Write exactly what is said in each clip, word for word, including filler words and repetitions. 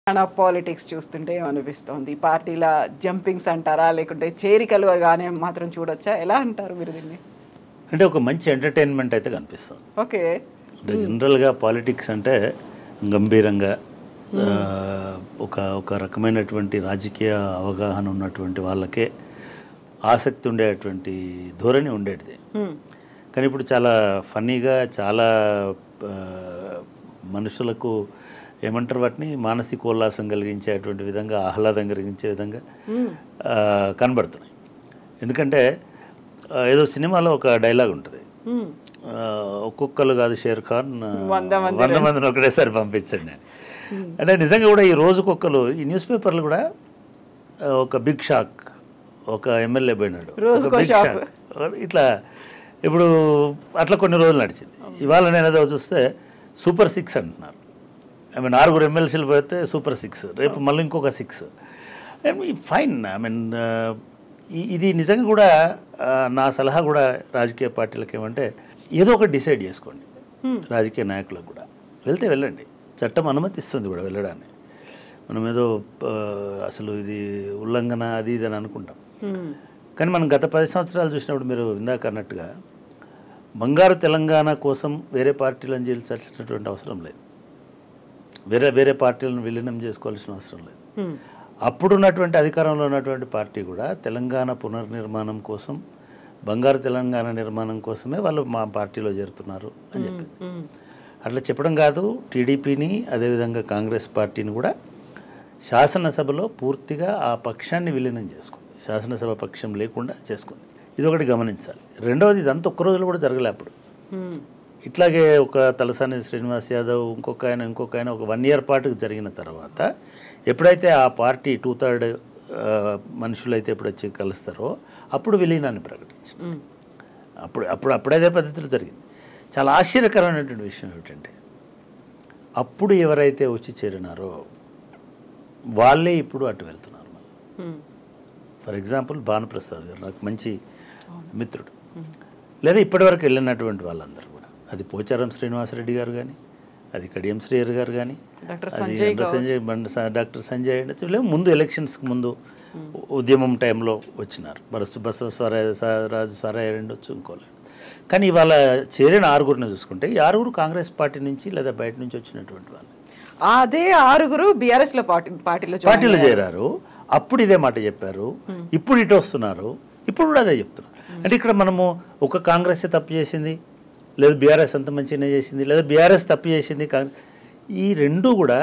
Politics చూస్తుంటే ఏమనిపిస్తోంది? పార్టీల jumpings అంటారా, లేకుంటే చేరికలు గానే మాత్రం చూడొచ్చా? ఎలా అంటారు మీరు దీన్ని? అంటే ఒక మంచి ఎంటర్టైన్మెంట్ అయితే కనిపిస్తుంది. ఓకే. అంటే జనరల్గా పాలిటిక్స్ అంటే గంభీరంగా ఒక ఒక రకమైనటువంటి రాజకీయ అవగాహన ఉన్నటువంటి వాళ్ళకే ఆసక్తి ఉండేటువంటి ధోరణి ఉండేది. కానీ ఇప్పుడు చాలా ఫన్నీగా, చాలా మనుషులకు ఏమంటారు వాటిని, మానసికోల్లాసం కలిగించేటువంటి విధంగా, ఆహ్లాదం కలిగించే విధంగా కనబడుతున్నాయి. ఎందుకంటే ఏదో సినిమాలో ఒక డైలాగ్ ఉంటుంది, ఒక్కొక్కరు కాదు షేర్ ఖాన్ వంద మందిని ఒకటేసారి పంపించండి అని. అంటే నిజంగా కూడా ఈ రోజుకొక్కరు, ఈ న్యూస్ పేపర్లు కూడా ఒక బిగ్ షాక్, ఒక ఎమ్మెల్యే పోయినాడు, బిగ్ షాక్, ఇట్లా ఇప్పుడు అట్లా కొన్ని రోజులు నడిచింది. ఇవాళ నేను ఏదో చూస్తే సూపర్ సిక్స్ అంటున్నారు. ఐ మీన్ ఆరుగురు ఎమ్మెల్సీలు పోతే సూపర్ సిక్స్, రేపు మళ్ళీ ఇంకొక six. I mean fine. I mean ఇది నిజంగా కూడా నా సలహా కూడా రాజకీయ పార్టీలకు ఏమంటే, ఏదో ఒకటి డిసైడ్ చేసుకోండి. రాజకీయ నాయకులకు కూడా వెళ్తే వెళ్ళండి, చట్టం అనుమతిస్తుంది కూడా వెళ్ళడాన్ని. మనం ఏదో అసలు ఇది ఉల్లంఘన అది ఇది అని అనుకుంటాం. కానీ మనం గత పది సంవత్సరాలు చూసినప్పుడు మీరు ఇందాక అన్నట్టుగా బంగారు తెలంగాణ కోసం వేరే పార్టీలను చేయాల్సినటువంటి అవసరం లేదు, వేరే వేరే పార్టీలను విలీనం చేసుకోవాల్సిన అవసరం లేదు. అప్పుడున్నటువంటి అధికారంలో ఉన్నటువంటి పార్టీ కూడా తెలంగాణ పునర్నిర్మాణం కోసం, బంగారు తెలంగాణ నిర్మాణం కోసమే వాళ్ళు మా పార్టీలో చేరుతున్నారు అని చెప్పి అట్లా చెప్పడం కాదు. టీడీపీని అదేవిధంగా కాంగ్రెస్ పార్టీని కూడా శాసనసభలో పూర్తిగా ఆ పక్షాన్ని విలీనం చేసుకుంది, శాసనసభ పక్షం లేకుండా చేసుకుంది. ఇది ఒకటి గమనించాలి. రెండవది, ఇదంతా ఒక్క రోజులో కూడా జరగలే. అప్పుడు ఇట్లాగే ఒక తలసాని శ్రీనివాస్ యాదవ్, ఇంకొక ఆయన ఇంకొక ఆయన ఒక వన్ ఇయర్ పాటు జరిగిన తర్వాత ఎప్పుడైతే ఆ పార్టీ టూ థర్డ్ మనుషులైతే ఎప్పుడు వచ్చి కలుస్తారో అప్పుడు విలీనాన్ని ప్రకటించారు. అప్పుడు అప్పుడు అప్పుడైతే పద్ధతిలో జరిగింది. చాలా ఆశ్చర్యకరమైనటువంటి విషయం ఏమిటంటే, అప్పుడు ఎవరైతే వచ్చి చేరినారో వాళ్ళే ఇప్పుడు అటు వెళ్తున్నారు. ఫర్ ఎగ్జాంపుల్ భానుప్రసాద్ గారు నాకు మంచి మిత్రుడు, లేదా ఇప్పటివరకు వెళ్ళినటువంటి వాళ్ళందరూ కూడా, అది పోచారం శ్రీనివాసరెడ్డి గారు కానీ, అది కడియం శ్రీహరి గారు కానీ, అది సంజయ్ బండ డాక్టర్ సంజయ్, లేదా ముందు ఎలక్షన్స్కి ముందు ఉద్యమం టైంలో వచ్చినారు, బస్సు బస్సు సారాయ రాజు సారాయ రెండొచ్చు ఇంకోలే. కానీ ఇవాళ చేరిన ఆరుగురిని చూసుకుంటే ఈ ఆరుగురు కాంగ్రెస్ పార్టీ నుంచి లేదా బయట నుంచి వచ్చినటువంటి వాళ్ళు. అదే ఆరుగురు బీఆర్ఎస్ లో పార్టీ పార్టీలో పార్టీలో చేరారు. అప్పుడు ఇదే మాట చెప్పారు, ఇప్పుడు ఇటు వస్తున్నారు, ఇప్పుడు కూడా అదే చెప్తున్నారు. అంటే ఇక్కడ మనము ఒక కాంగ్రెస్ తప్పు చేసింది, లేదా బీఆర్ఎస్ అంత మంచిగానే చేసింది, లేదా బీఆర్ఎస్ తప్పు చేసింది, ఈ రెండు కూడా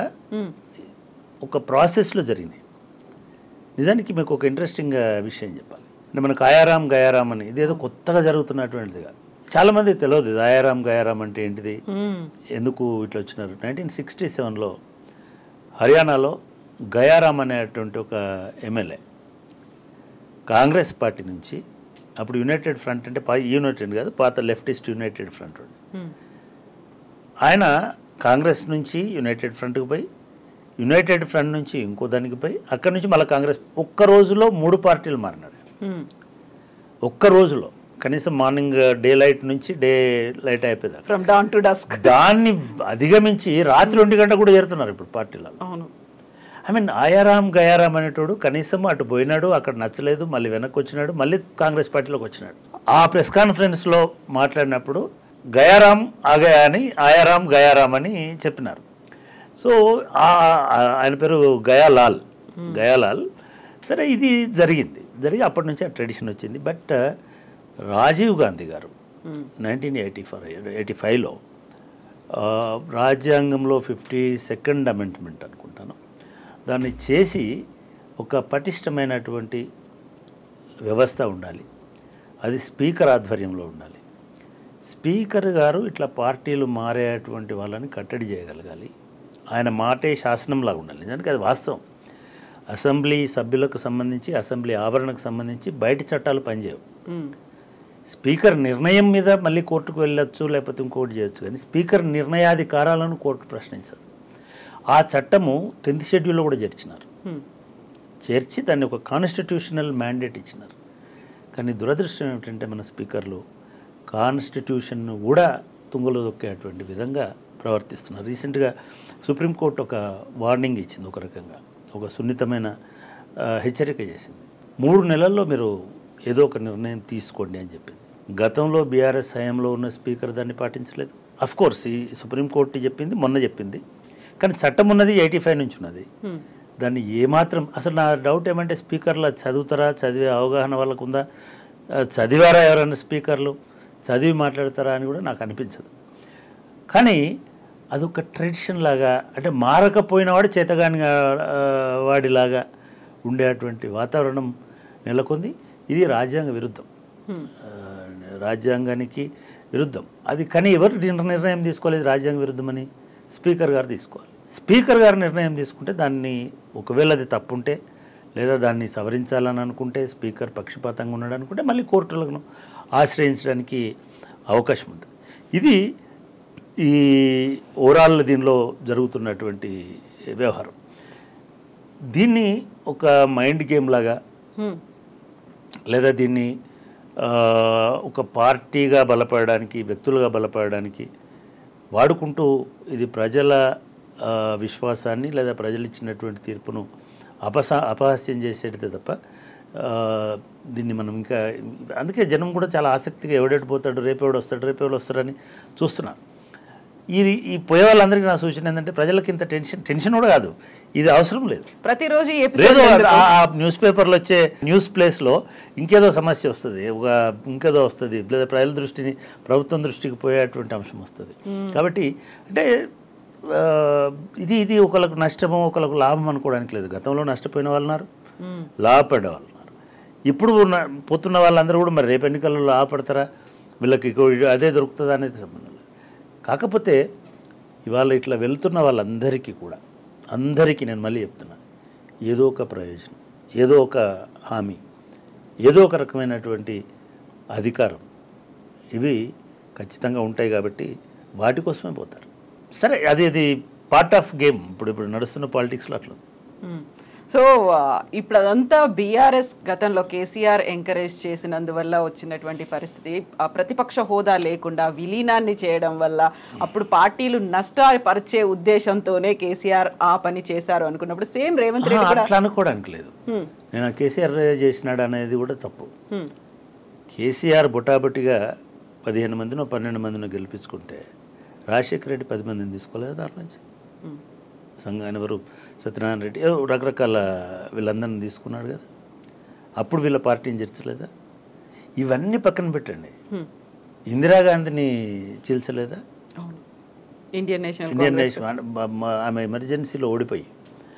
ఒక ప్రాసెస్లో జరిగినాయి. నిజానికి మీకు ఒక ఇంట్రెస్టింగ్ విషయం చెప్పాలి. అంటే మనకు ఆయారాం గయారాం అని ఇదేదో కొత్తగా జరుగుతున్నటువంటిది కాదు. చాలామంది తెలియదు ఇది ఆయారాం గయారాం అంటే ఏంటిది, ఎందుకు ఇట్లా వచ్చినారు. నైన్టీన్ సిక్స్టీ సెవెన్లో హర్యానాలో గయారాం అనేటువంటి ఒక ఎమ్మెల్యే కాంగ్రెస్ పార్టీ నుంచి, అప్పుడు యునైటెడ్ ఫ్రంట్ అంటే యునైటెడ్ కాదు, పాత లెఫ్టిస్ట్ యునైటెడ్ ఫ్రంట్, ఆయన కాంగ్రెస్ నుంచి యునైటెడ్ ఫ్రంట్కి పోయి, యునైటెడ్ ఫ్రంట్ నుంచి ఇంకో దానికి పోయి, అక్కడి నుంచి మళ్ళీ కాంగ్రెస్, ఒక్క రోజులో మూడు పార్టీలు మారినాడు. ఒక్క రోజులో కనీసం మార్నింగ్ డే లైట్ నుంచి డే లైట్ అయిపోయింది, ఫ్రమ్ డౌన్ టు డస్క్. దాన్ని అధిగమించి రాత్రి ఒంటి గంట కూడా చేరుతున్నారు ఇప్పుడు పార్టీలలో. ఐ మీన్ ఆయారాం గయారాం అనేటోడు కనీసం అటు పోయినాడు, అక్కడ నచ్చలేదు, మళ్ళీ వెనక్కి వచ్చినాడు, మళ్ళీ కాంగ్రెస్ పార్టీలోకి వచ్చినాడు. ఆ ప్రెస్ కాన్ఫరెన్స్లో మాట్లాడినప్పుడు గయారాం ఆగయా అని ఆయారాం గయారాం అని చెప్పినారు. సో ఆయన పేరు గయాలాల్, గయాలాల్. సరే, ఇది జరిగింది, జరిగి అప్పటి నుంచి ఆ ట్రెడిషన్ వచ్చింది. బట్ రాజీవ్ గాంధీ గారు నైన్టీన్ ఎయిటీ ఫోర్ ఎయిటీ ఫైవ్లో రాజ్యాంగంలో ఫిఫ్టీ సెకండ్ అమెండ్మెంట్ అనుకుంటాను, దాన్ని చేసి ఒక పటిష్టమైనటువంటి వ్యవస్థ ఉండాలి, అది స్పీకర్ ఆధ్వర్యంలో ఉండాలి. స్పీకర్ గారు ఇట్లా పార్టీలు మారేటువంటి వాళ్ళని కట్టడి చేయగలగాలి, ఆయన మాటే శాసనంలాగా ఉండాలి. నిజానికి అది వాస్తవం. అసెంబ్లీ సభ్యులకు సంబంధించి, అసెంబ్లీ ఆవరణకు సంబంధించి బయట చట్టాలు పనిచేయవు. స్పీకర్ నిర్ణయం మీద మళ్ళీ కోర్టుకు వెళ్ళొచ్చు, లేకపోతే ఇంకోటి చేయొచ్చు, కానీ స్పీకర్ నిర్ణయాధికారాలను కోర్టు ప్రశ్నించదు. ఆ చట్టము టెన్త్ షెడ్యూల్లో కూడా చేర్చినారు, చేర్చి దాన్ని ఒక కాన్స్టిట్యూషనల్ మ్యాండేట్ ఇచ్చినారు. కానీ దురదృష్టం ఏమిటంటే మన స్పీకర్లు కాన్స్టిట్యూషన్ను కూడా తుంగలో దొక్కేటువంటి విధంగా ప్రవర్తిస్తున్నారు. రీసెంట్గా సుప్రీంకోర్టు ఒక వార్నింగ్ ఇచ్చింది, ఒక రకంగా ఒక సున్నితమైన హెచ్చరిక చేసింది. మూడు నెలల్లో మీరు ఏదో ఒక నిర్ణయం తీసుకోండి అని చెప్పింది. గతంలో బీఆర్ఎస్ హయాంలో ఉన్న స్పీకర్ దాన్ని పాటించలేదు. అఫ్కోర్స్ ఈ సుప్రీంకోర్టు చెప్పింది, మొన్న చెప్పింది, కానీ చట్టం ఉన్నది ఎయిటీ ఫైవ్ నుంచి ఉన్నది. దాన్ని ఏమాత్రం అసలు నా డౌట్ ఏమంటే స్పీకర్లు చదువుతారా, చదివే అవగాహన వాళ్ళకు ఉందా, చదివారా ఎవరైనా స్పీకర్లు, చదివి మాట్లాడతారా అని కూడా నాకు అనిపించదు. కానీ అదొక ట్రెడిషన్ లాగా, అంటే మారకపోయినవాడు చేతగాని వాడిలాగా ఉండేటువంటి వాతావరణం నెలకొంది. ఇది రాజ్యాంగ విరుద్ధం, రాజ్యాంగానికి విరుద్ధం. అది కానీ ఎవరు నిర్ణయం తీసుకోలేదు రాజ్యాంగ విరుద్ధమని? స్పీకర్ గారు తీసుకోవాలి. స్పీకర్ గారు నిర్ణయం తీసుకుంటే దాన్ని ఒకవేళ అది తప్పుంటే లేదా దాన్ని సవరించాలని అనుకుంటే, స్పీకర్ పక్షపాతంగా ఉన్నాడు అనుకుంటే మళ్ళీ కోర్టులను ఆశ్రయించడానికి అవకాశం ఉంటుంది. ఇది ఈ ఓవరాల్ దీనిలో జరుగుతున్నటువంటి వ్యవహారం. దీన్ని ఒక మైండ్ గేమ్ లాగా లేదా దీన్ని ఒక పార్టీగా బలపడడానికి, వ్యక్తులుగా బలపడడానికి వాడుకుంటూ ఇది ప్రజల విశ్వాసాన్ని లేదా ప్రజలు ఇచ్చినటువంటి తీర్పును అపసా అపహాస్యం చేసేటిదే తప్ప దీన్ని మనం ఇంకా, అందుకే జనం కూడా చాలా ఆసక్తిగా ఎవడెటు పోతాడు, రేపెవడు వస్తాడు, రేపెవడు వస్తాడని చూస్తున్నారు. ఈ ఈ పోయే వాళ్ళందరికీ నా సూచన ఏంటంటే ప్రజలకి ఇంత టెన్షన్ టెన్షన్ కూడా కాదు, ఇది అవసరం లేదు. ప్రతిరోజు ఆ న్యూస్ పేపర్లో వచ్చే న్యూస్ ప్లేస్లో ఇంకేదో సమస్య వస్తుంది, ఒక ఇంకేదో వస్తుంది, లేదా ప్రజల దృష్టిని ప్రభుత్వం దృష్టికి పోయేటువంటి అంశం వస్తుంది. కాబట్టి అంటే ఇది ఇది ఒకళ్ళకు నష్టమో ఒకళ్ళకు లాభం అనుకోవడానికి లేదు. గతంలో నష్టపోయిన వాళ్ళు ఉన్నారు, లాభపడే వాళ్ళు ఉన్నారు. ఇప్పుడు పోతున్న వాళ్ళందరూ కూడా మరి రేపు ఎన్నికల్లో లాభపడతారా, వీళ్ళకి అదే దొరుకుతుందా అనేది సంబంధం లేదు. కాకపోతే ఇవాళ ఇట్లా వెళ్తున్న వాళ్ళందరికీ కూడా, అందరికీ నేను మళ్ళీ చెప్తున్నా, ఏదో ఒక ప్రయోజనం, ఏదో ఒక హామీ, ఏదో ఒక రకమైనటువంటి అధికారం ఇవి ఖచ్చితంగా ఉంటాయి. కాబట్టి వాటి కోసమే పోతారు. సరే, అది అది పార్ట్ ఆఫ్ గేమ్. ఇప్పుడు ఇప్పుడు నడుస్తున్న పాలిటిక్స్లో అట్లా. సో ఇప్పుడు అదంతా బీఆర్ఎస్ గతంలో కేసీఆర్ ఎంకరేజ్ చేసినందువల్ల వచ్చినటువంటి పరిస్థితి. ప్రతిపక్ష హోదా లేకుండా విలీనాన్ని చేయడం వల్ల అప్పుడు పార్టీలు నష్టపరిచే ఉద్దేశంతోనే కేసీఆర్ ఆ పని చేశారు అనుకున్నప్పుడు సేమ్ రేవంత్ రెడ్డి కూడా అట్లా అనుకోవడానికి లేదు. నేను కేసీఆర్ చేసినాడు అనేది కూడా తప్పు. కేసీఆర్ బొటాబొటిగా పదిహేను మందినో పన్నెండు మందినో గెలిపించుకుంటే రాజశేఖర రెడ్డి పది మందిని తీసుకోలేదు దాని నుంచి. సంఘాన్ని ఎవరు సత్యనారాయణ రెడ్డి రకరకాల వీళ్ళందరినీ తీసుకున్నాడు కదా, అప్పుడు వీళ్ళ పార్టీని చేర్చలేదా? ఇవన్నీ పక్కన పెట్టండి, ఇందిరాగాంధీని చీల్చలేదా? ఇండియన్ నేషనల్ ఇండియన్ నేషనల్ ఆమె ఎమర్జెన్సీలో ఓడిపోయి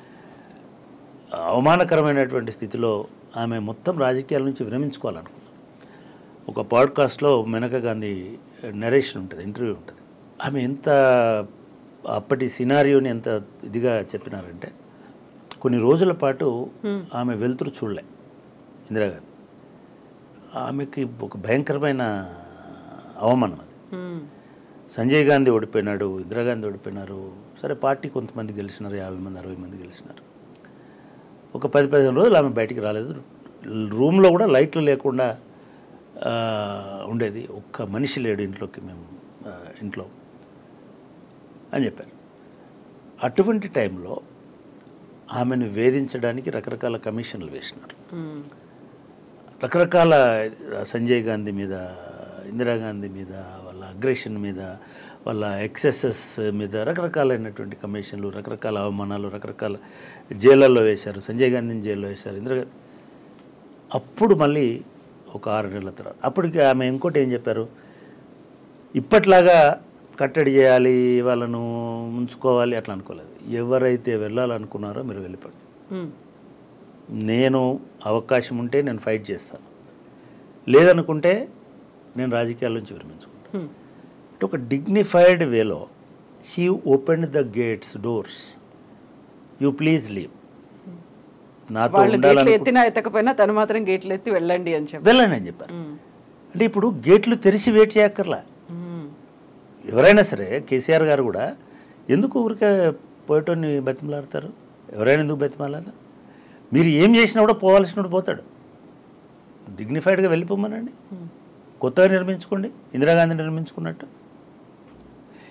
అవమానకరమైనటువంటి స్థితిలో ఆమె మొత్తం రాజకీయాల నుంచి విరమించుకోవాలనుకున్నాం. ఒక పాడ్కాస్ట్లో మేనకా గాంధీ నరేషన్ ఉంటుంది, ఇంటర్వ్యూ ఉంటుంది. ఆమె ఎంత అప్పటి సినారియోని ఎంత ఇదిగా చెప్పినారంటే, కొన్ని రోజుల పాటు ఆమె వెలుతురు చూడలే ఇందిరాగాంధీ. ఆమెకి ఒక భయంకరమైన అవమానం అది. సంజయ్ గాంధీ ఓడిపోయినాడు, ఇందిరాగాంధీ ఓడిపోయినారు. సరే, పార్టీ కొంతమంది గెలిచినారు, యాభై మంది అరవై మంది గెలిచినారు. ఒక పది పదిహేను రోజులు ఆమె బయటికి రాలేదు. రూమ్లో కూడా లైట్లు లేకుండా ఉండేది. ఒక్క మనిషి లేడు ఇంట్లోకి, మేము ఇంట్లో అని చెప్పారు. అటువంటి టైంలో ఆమెను వేధించడానికి రకరకాల కమిషన్లు వేసినారు. రకరకాల సంజయ్ గాంధీ మీద, ఇందిరాగాంధీ మీద, వాళ్ళ అగ్రెషన్ మీద, వాళ్ళ ఎక్సెసెస్ మీద రకరకాలైనటువంటి కమిషన్లు, రకరకాల అవమానాలు, రకరకాల జైళ్ళల్లో వేశారు. సంజయ్ గాంధీని జైల్లో వేశారు, ఇందిరాగాంధీ. అప్పుడు మళ్ళీ ఒక ఆరు నెలల తర్వాత అప్పటికి ఆమె ఇంకోటి ఏం చెప్పారు, ఇప్పట్లాగా కట్టడి చేయాలి, వాళ్ళను ఉంచుకోవాలి అట్లా అనుకోలేదు. ఎవరైతే వెళ్ళాలనుకున్నారో మీరు వెళ్ళిపోండి, నేను అవకాశం ఉంటే నేను ఫైట్ చేస్తాను, లేదనుకుంటే నేను రాజకీయాల నుంచి విరమించుకుంటాను. అంటే ఒక డిగ్నిఫైడ్ వేలో she open the gates, doors, you please leave. నాతో ఎత్తినా ఎత్తకపోయినా తను మాత్రం గేట్లు ఎత్తి వెళ్ళండి అని చెప్పి వెళ్ళండి అని చెప్పారు. అంటే ఇప్పుడు గేట్లు తెరిచి వెయిట్ చేయక్కర్లా. ఎవరైనా సరే, కేసీఆర్ గారు కూడా ఎందుకు ఊరికే పోయేటోని బతిమలాడతారు? ఎవరైనా ఎందుకు బతిమలాడాలి? మీరు ఏం చేసినా కూడా పోవాల్సినప్పుడు పోతాడు. డిగ్నిఫైడ్గా వెళ్ళిపోమనండి, కొత్తగా నిర్మించుకోండి, ఇందిరాగాంధీ నిర్మించుకున్నట్టు.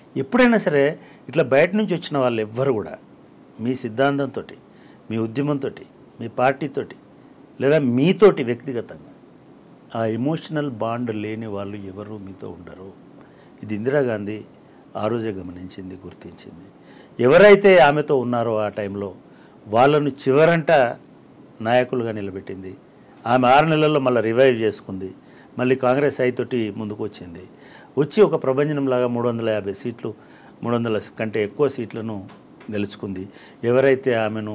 ఎప్పుడైనా సరే ఇట్లా బయట నుంచి వచ్చిన వాళ్ళు ఎవ్వరు కూడా మీ సిద్ధాంతంతో, మీ ఉద్యమంతో, మీ పార్టీతో లేదా మీతోటి వ్యక్తిగతంగా ఆ ఎమోషనల్ బాండ్ లేని వాళ్ళు ఎవరు మీతో ఉండరు. ఇది ఇందిరాగాంధీ ఆ రోజే గమనించింది, గుర్తించింది. ఎవరైతే ఆమెతో ఉన్నారో ఆ టైంలో వాళ్ళను చివరంట నాయకులుగా నిలబెట్టింది. ఆమె ఆరు నెలల్లో మళ్ళీ రివైవ్ చేసుకుంది. మళ్ళీ కాంగ్రెస్ అయితోటి ముందుకు వచ్చింది. వచ్చి ఒక ప్రభంజనంలాగా మూడు వందల యాభై సీట్లు మూడు వందల కంటే ఎక్కువ సీట్లను గెలుచుకుంది. ఎవరైతే ఆమెను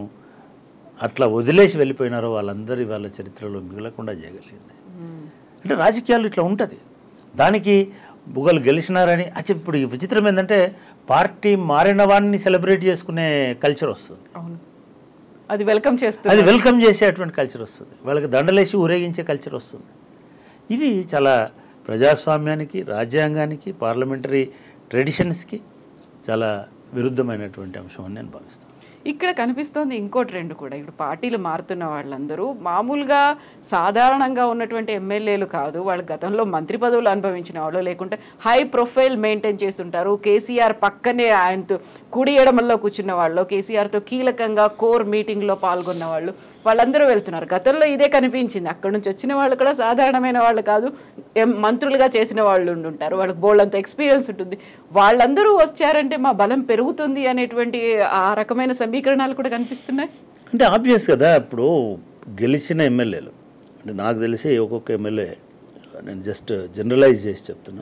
అట్లా వదిలేసి వెళ్ళిపోయినారో వాళ్ళందరి వాళ్ళ చరిత్రలో మిగలకుండా చేయగలిగింది. అంటే రాజకీయాలు ఇట్లా ఉంటుంది. దానికి బుగలు గెలిచినారని అచ్చా ఇప్పుడు ఈ విచిత్రం ఏంటంటే పార్టీ మారిన వాడిని సెలబ్రేట్ చేసుకునే కల్చర్ వస్తుంది. అవును, అది వెల్కమ్ చేస్తుంది, అది వెల్కమ్ చేసేటువంటి కల్చర్ వస్తుంది. వాళ్ళకి దండలేసి ఊరేగించే కల్చర్ వస్తుంది. ఇది చాలా ప్రజాస్వామ్యానికి, రాజ్యాంగానికి, పార్లమెంటరీ ట్రెడిషన్స్కి చాలా విరుద్ధమైనటువంటి అంశం అని నేను భావిస్తాను. ఇక్కడ కనిపిస్తోంది ఇంకో ట్రెండ్ కూడా. ఇప్పుడు పార్టీలు మారుతున్న వాళ్ళందరూ మామూలుగా సాధారణంగా ఉన్నటువంటి ఎమ్మెల్యేలు కాదు, వాళ్ళు గతంలో మంత్రి పదవులు అనుభవించిన వాళ్ళు, లేకుంటే హై ప్రొఫైల్ మెయింటైన్ చేస్తుంటారు. కేసీఆర్ పక్కనే ఆయనతో కుడి ఎడమల్లో కూర్చున్న వాళ్ళు, కేసీఆర్తో కీలకంగా కోర్ మీటింగ్లో పాల్గొన్న వాళ్ళు, వాళ్ళందరూ వెళ్తున్నారు. గతంలో ఇదే కనిపించింది. అక్కడ నుంచి వచ్చిన వాళ్ళు కూడా సాధారణమైన వాళ్ళు కాదు, మంత్రులుగా చేసిన వాళ్ళు ఉండుంటారు, వాళ్ళకి బోల్డంత ఎక్స్పీరియన్స్ ఉంటుంది. వాళ్ళందరూ వచ్చారంటే మా బలం పెరుగుతుంది అనేటువంటి ఆ రకమైన సమీకరణాలు కూడా కనిపిస్తున్నాయి. అంటే ఆబ్వియస్ కదా. ఇప్పుడు గెలిచిన ఎమ్మెల్యేలు అంటే నాకు తెలిసి ఒక్కొక్క ఎమ్మెల్యే, నేను జస్ట్ జనరలైజ్ చేసి చెప్తున్నా,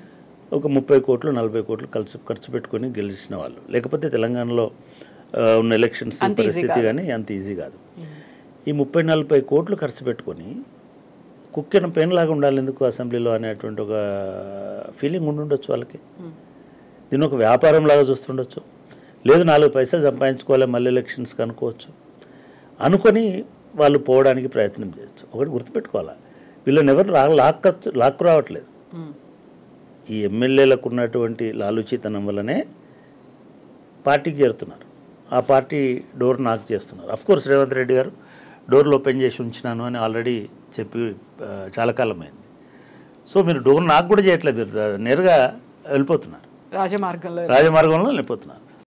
ఒక ముప్పై కోట్లు నలభై కోట్లు ఖర్చు ఖర్చు పెట్టుకొని గెలిచిన వాళ్ళు. లేకపోతే తెలంగాణలో ఉన్న ఎలక్షన్స్ పరిస్థితి కానీ అంత ఈజీ కాదు. ఈ ముప్పై నలభై కోట్లు ఖర్చు పెట్టుకొని కుక్కిన పెయిన్ లాగా ఉండాలి ఎందుకు అసెంబ్లీలో అనేటువంటి ఒక ఫీలింగ్ ఉండుండొచ్చు వాళ్ళకి. దీన్ని ఒక వ్యాపారం లాగా చూస్తుండొచ్చు. లేదు నాలుగు పైసలు సంపాదించుకోవాలి మళ్ళీ ఎలక్షన్స్కి అనుకోవచ్చు. అనుకొని వాళ్ళు పోవడానికి ప్రయత్నం చేయొచ్చు. ఒకటి గుర్తుపెట్టుకోవాలా, వీళ్ళని ఎవరు రా లాక్కచ్చు లాక్కు రావట్లేదు. ఈ ఎమ్మెల్యేలకు ఉన్నటువంటి లాలుచీతనం వల్లనే పార్టీకి చేరుతున్నారు. ఆ పార్టీ డోర్ నాక్ చేస్తున్నారు. అఫ్కోర్స్ రేవంత్ రెడ్డి గారు డోర్లు ఓపెన్ చేసి ఉంచినాను అని ఆల్రెడీ చెప్పి చాలా కాలం అయింది. సో మీరు డోర్ నాక్ కూడా చేయట్లేదు, మీరు నేరుగా వెళ్ళిపోతున్నారు, రాజమార్గంలో రాజమార్గంలో వెళ్ళిపోతున్నారు.